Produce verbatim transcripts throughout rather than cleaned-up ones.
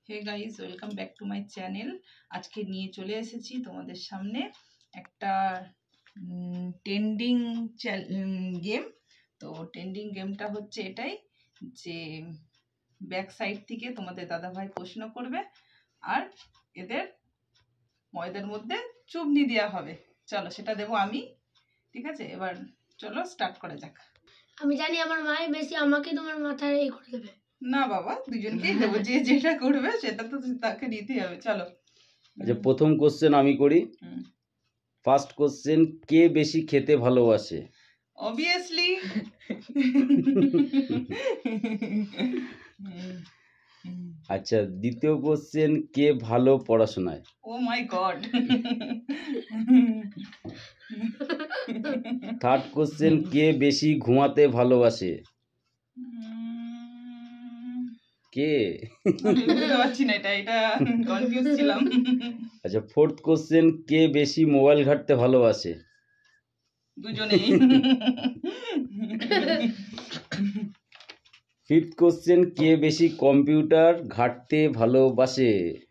Hey guys, welcome back to my channel. আজকে নিয়ে চলে এসেছি তোমাদের সামনে একটা ট্রেন্ডিং গেম। তো ট্রেন্ডিং গেমটা হচ্ছে এটাই যে ব্যাক সাইড থেকে তোমাদের দাদাভাই প্রশ্ন করবে আর এদের ময়দার মধ্যে চুবনি দেওয়া হবে। চলো সেটা দেবো আমি, ঠিক আছে? এবার চলো স্টার্ট করা যাক। আমি জানি আমার মাই বেশি আমাকে তোমার মাথায় এই করে দেবে। না বাবা, দুজনকেই দেবো, যে যেটা করবে সেটা তো তাকে দিতেই হবে। চলো আচ্ছা, প্রথম কোশ্চেন আমি করি। ফার্স্ট কোশ্চেন, কে বেশি খেতে ভালোবাসে? অবভিয়াসলি আচ্ছা, দ্বিতীয় কোশ্চেন, কে ভালো পড়াশোনায়? Oh my god. Third question, কে বেশি ঘুমাতে ভালোবাসে? কে? বুঝতে পারছি না, এটা এটা কনফিউজ ছিলাম। আচ্ছা, ফোর্থ কোশ্চেন, কে বেশি মোবাইল ঘাঁটতে ভালোবাসে? দুজনেই। ফিফথ কোশ্চেন, কে বেশি কম্পিউটার ঘাঁটতে ভালোবাসে?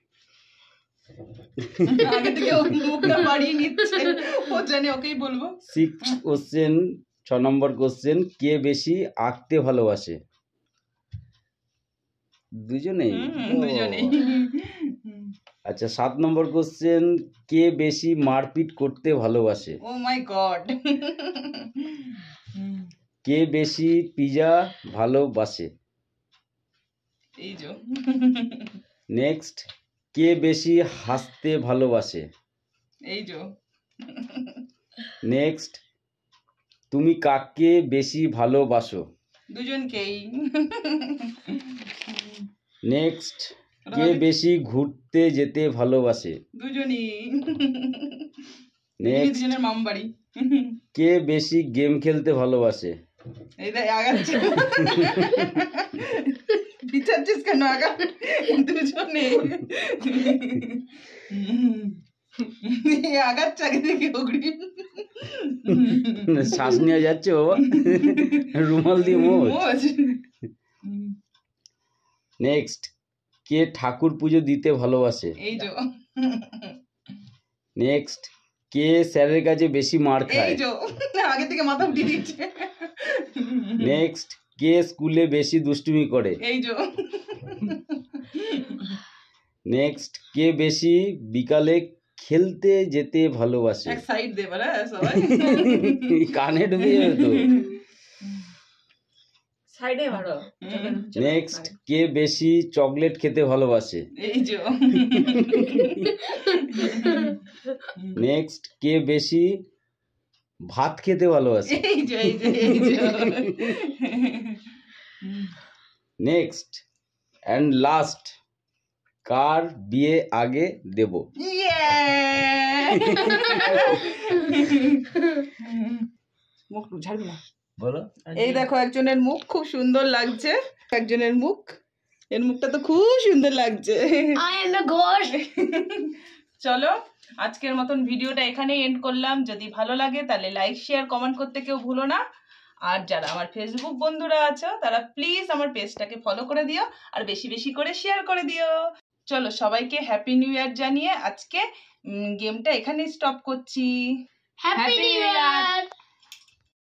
আগে থেকে ও মুখটা বাড়িয়ে নিচ্ছে, ও জানে ওকেই বলবো। সিক্স কোশ্চেন, ছ নম্বর কোশ্চেন, কে বেশি আঁকতে ভালোবাসে? দুজনেই। দুজনেই। আচ্ছা, সাত নম্বর কোশ্চেন, কে বেশি মারপিট করতে ভালোবাসে? ও মাই গড। কে বেশি পিজা ভালোবাসে? এই যে। নেক্সট, কে বেশি হাসতে ভালোবাসে? এই যে। নেক্সট, তুমি কাকে বেশি ভালোবাসো? দুজনকেই। নেক্সট, কে বেশি ঘুরতে যেতে ভালোবাসে? দুজনই। নেক্সট, দুজনের মামবাড়ি। কে বেশি গেম খেলতে ভালোবাসে? এই দেখ আগাচ্ছে, বিচারছিস কেন? আগা দুজনে আগাচ্ছে আগে থেকে। অগ্রিম শ্বাস নিয়ে যাচ্ছে বাবা, রুমাল দিয়ে মোজ। নেক্সট, কে ঠাকুর পুজো দিতে ভালোবাসে? এই যে। নেক্সট, কে স্যারের কাছে বেশি মার খায়? এই যে, আগে থেকে মাথা উঠিয়ে দিচ্ছে। নেক্সট, কে স্কুলে বেশি দুষ্টুমি করে? এই যে। নেক্সট, কে বেশি বিকালে খেলতে যেতে ভালোবাসে? এক সাইড দে বলা সবাই, কানে ঢুকে যাবে তো। সাইডে মারো। নেক্সট, কে বেশি চকলেট খেতে ভালোবাসে? এই যে। নেক্সট, কে বেশি ভাত খেতে ভালোবাসে? এই যে, এই যে, এই যে। নেক্সট অ্যান্ড লাস্ট, কার বিয়ে আগে দেব? মুখ ঝাড়বি না, বলো। এই দেখো একজনের মুখ খুব সুন্দর লাগছে, একজনের মুখ, এর মুখটা তো খুব সুন্দর লাগছে। চলো আজকের মতন ভিডিওটা এখানেই এন্ড করলাম। যদি ভালো লাগে তাহলে লাইক শেয়ার কমেন্ট করতে কেউ ভুলো না। আর যারা আমার ফেসবুক বন্ধুরা আছো তারা প্লিজ আমার পেজটাকে ফলো করে দিও আর বেশি বেশি করে শেয়ার করে দিও। চলো সবাইকে হ্যাপি নিউ ইয়ার জানিয়ে আজকে গেমটা এখানেই স্টপ করছি। হ্যাপি নিউ ইয়ার।